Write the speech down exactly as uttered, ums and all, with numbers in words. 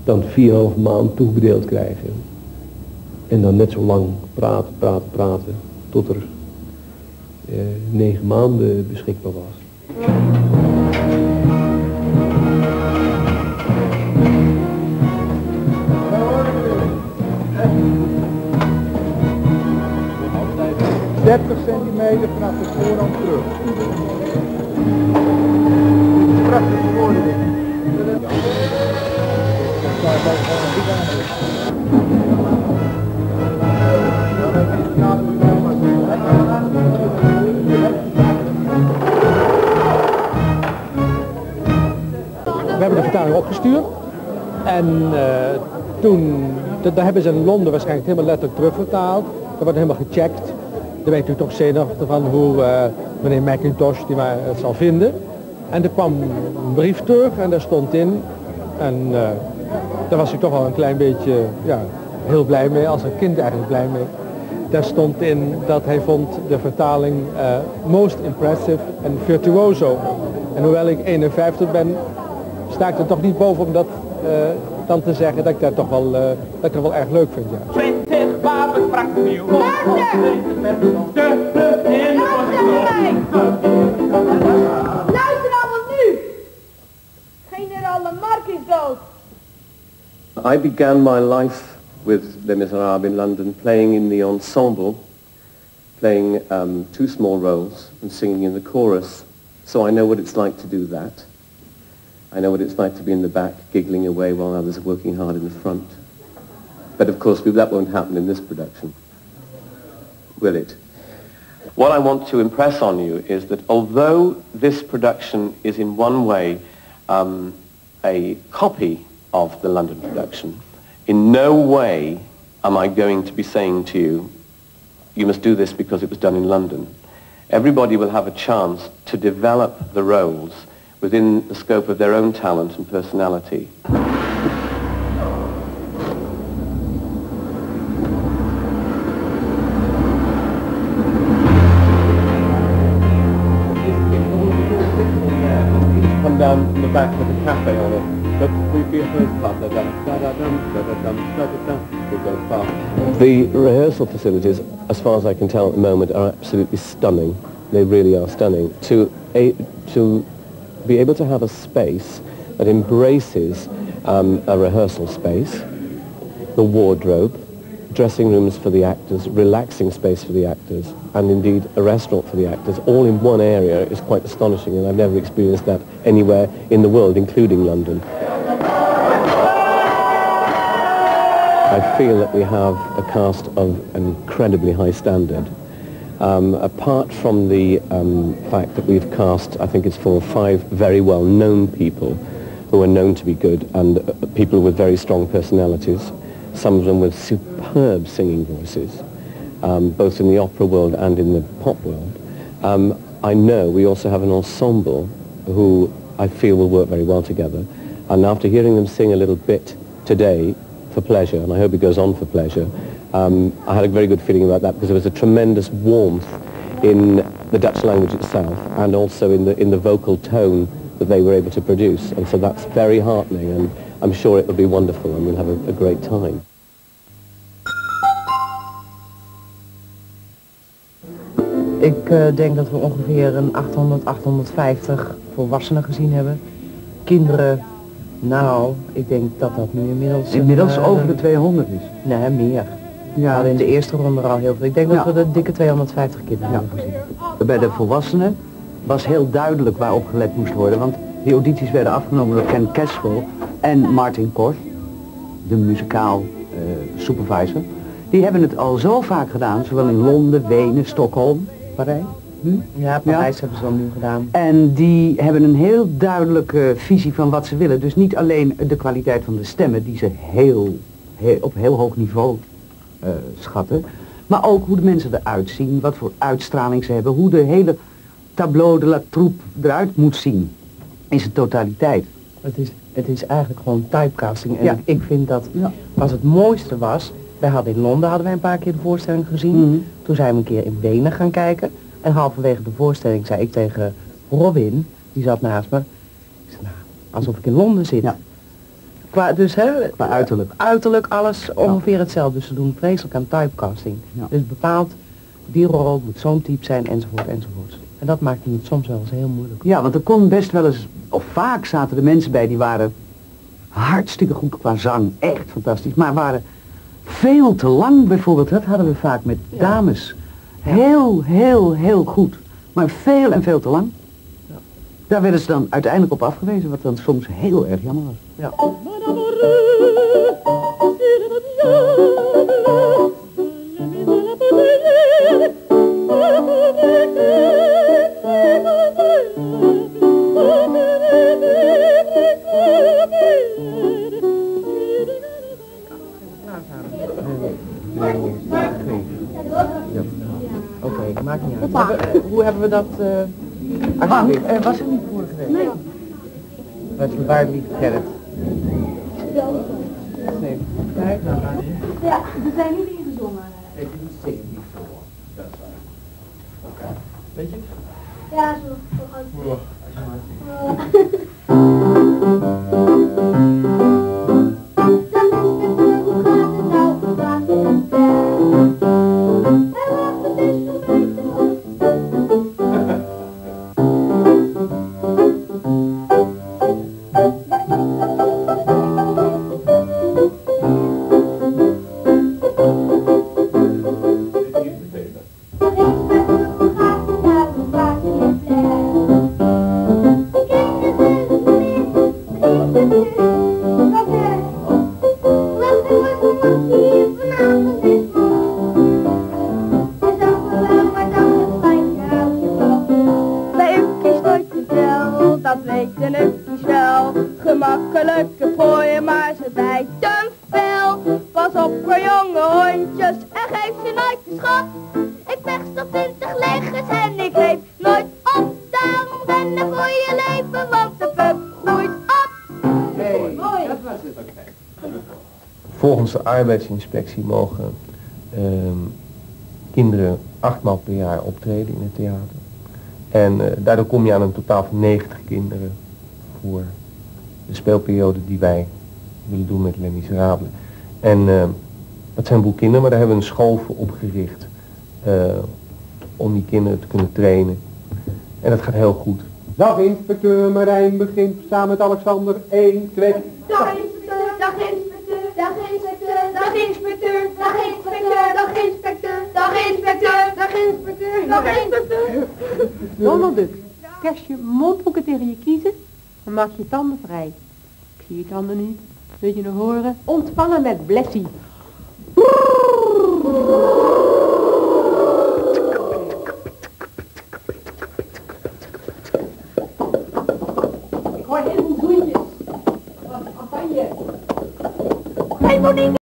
dan vier en een half maand toebedeeld krijgen. En dan net zo lang praten, praten, praten, tot er eh, negen maanden beschikbaar was. dertig centimeter vanaf de voorhand terug. Prachtig geworden dit. We hebben de vertaling opgestuurd en uh, toen, daar hebben ze in Londen waarschijnlijk helemaal letterlijk terugvertaald. Er wordt helemaal gecheckt. Dan weet u toch zenuwachtig van hoe uh, meneer McIntosh die maar het zal vinden. En er kwam een brief terug en daar stond in, en uh, daar was ik toch wel een klein beetje ja, heel blij mee, als een kind eigenlijk blij mee. Daar stond in dat hij vond de vertaling uh, most impressive en virtuoso. En hoewel ik eenenvijftig ben, sta ik er toch niet boven om dat uh, dan te zeggen dat ik dat toch wel, uh, dat ik dat wel erg leuk vind. Ja. twintig wapens sprak nieuw. Luister allemaal nu! Generaal Lamarck is dood. I began my life with Les Miserables in London, playing in the ensemble, playing um, two small roles and singing in the chorus. So I know what it's like to do that. I know what it's like to be in the back, giggling away while others are working hard in the front. But of course, that won't happen in this production, will it? What I want to impress on you is that although this production is in one way um, a copy of the London production, in no way am I going to be saying to you, you must do this because it was done in London. Everybody will have a chance to develop the roles within the scope of their own talent and personality. Come down from the back with a cafe on it. But we feel the rehearsal facilities, as far as I can tell at the moment, are absolutely stunning. They really are stunning. To a, to be able to have a space that embraces um, a rehearsal space, the wardrobe, dressing rooms for the actors, relaxing space for the actors, and indeed a restaurant for the actors, all in one area is quite astonishing, and I've never experienced that anywhere in the world, including London. I feel that we have a cast of an incredibly high standard. Um, apart from the um, fact that we've cast, I think it's four or five very well-known people who are known to be good, and uh, people with very strong personalities, some of them with superb singing voices, um, both in the opera world and in the pop world. Um, I know we also have an ensemble who I feel will work very well together, and after hearing them sing a little bit today for pleasure, and I hope it goes on for pleasure, Um, I had a very good feeling about that because there was a tremendous warmth in the Dutch language itself and also in the, in the vocal tone that they were able to produce. And so that's very heartening, and I'm sure it will be wonderful and we'll have a, a great time. Ik uh, denk dat we ongeveer een achthonderd, achthonderdvijftig volwassenen gezien hebben. Kinderen, nou, ik denk dat dat nu inmiddels... Inmiddels een, uh, over de tweehonderd is. Nee, meer. Ja. We hadden in de eerste ronde al heel veel. Ik denk dat ja. we de dikke tweehonderdvijftig kinderen ja. hebben gezien. Bij de volwassenen was heel duidelijk waarop gelet moest worden, want die audities werden afgenomen door Ken Caswell en Martin Kors, de muzikaal uh, supervisor. Die hebben het al zo vaak gedaan, zowel in Londen, Wenen, Stockholm, Parijs. Hm? Ja, Parijs ja. hebben ze al nu gedaan. En die hebben een heel duidelijke visie van wat ze willen. Dus niet alleen de kwaliteit van de stemmen, die ze heel, heel, op heel hoog niveau uh, schatten, maar ook hoe de mensen eruit zien, wat voor uitstraling ze hebben, hoe de hele tableau de la troupe eruit moet zien, in zijn totaliteit. Het is, het is eigenlijk gewoon typecasting. En ja. ik, ik vind dat, ja. als het mooiste was, wij hadden in Londen hadden wij een paar keer de voorstelling gezien. Mm-hmm. Toen zijn we een keer in Wenen gaan kijken. En halverwege de voorstelling zei ik tegen Robin, die zat naast me, ik zei, nou, alsof ik in Londen zit. Ja. Qua, dus hè, Qua uiterlijk. uiterlijk alles ongeveer hetzelfde. Dus ze doen vreselijk aan typecasting. Ja. Dus bepaald, die rol moet zo'n type zijn, enzovoort, enzovoort. En dat maakt het soms wel eens heel moeilijk. Ja, want er kon best wel eens, of vaak zaten er mensen bij die waren hartstikke goed qua zang, echt fantastisch, maar waren veel te lang bijvoorbeeld, dat hadden we vaak met dames. Heel, heel, heel goed, maar veel en veel te lang. Ja. Daar werden ze dan uiteindelijk op afgewezen, wat dan soms heel erg jammer was. Ja. Oké, okay, maakt niet uit. Hebben, uh, hoe hebben we dat, uh, alsjeblieft? Uh, was het niet vorige week? Nee. Dat is een waar lief Gerrit. Nee. Kijk, nou gaan we. Ja, we zijn niet ingezongen. Ik doe het zingen niet voor. Dat is waar. Oké. Weet je het? Ja, zo. Zo gaat het. Ja, als je maar gemakkelijke prooien, maar ze bijten fel. Pas op voor jonge hondjes en geef ze nooit de schop. Ik vecht tot twintig legers en ik geef nooit op. Daarom rennen voor je leven, want de pup groeit op. Hey, dat was het. Okay. Volgens de arbeidsinspectie mogen um, kinderen achtmaal per jaar optreden in het theater. En uh, daardoor kom je aan een totaal van negentig kinderen voor de speelperiode die wij willen doen met Les Miserables. En uh, dat zijn een boel kinderen, maar daar hebben we een school voor opgericht uh, om die kinderen te kunnen trainen. En dat gaat heel goed. Dag inspecteur Marijn begint samen met Alexander. één, twee. Dag inspecteur, dag inspecteur, dag inspecteur, dag inspecteur, dag inspecteur, dag inspecteur, dag inspecteur, dag inspecteur, dag inspecteur. Donalduk, kerst je mondhoeken tegen je kiezen en maak je tanden vrij. Ik zie je tanden niet. Wil je nog horen? Ontspannen met Blessie. Ik hoor heel veel zoentjes. Wat van je? Hey Monique!